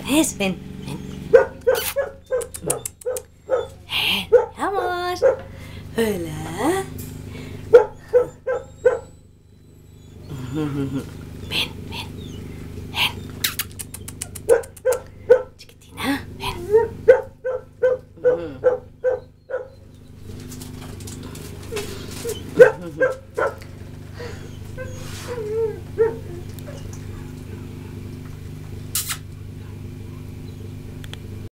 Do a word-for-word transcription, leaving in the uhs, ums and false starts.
vienes? Ven, ven. Ven, vamos. Hola. Ven, ven, ven. Chiquitina, ven. Mm.